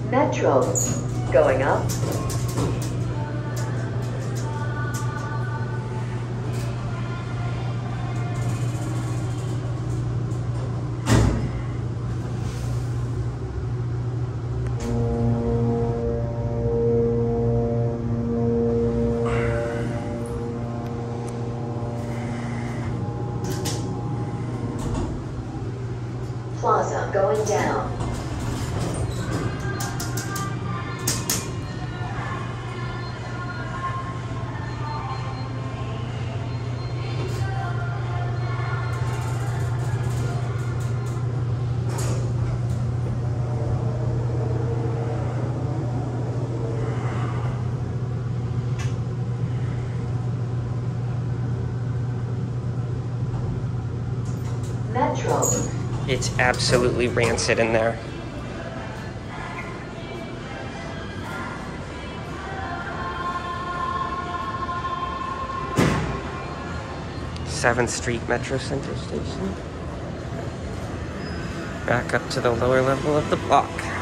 Metro. Going up. Plaza going down. Metro. It's absolutely rancid in there. 7th Street Metro Center Station. Back up to the lower level of the block.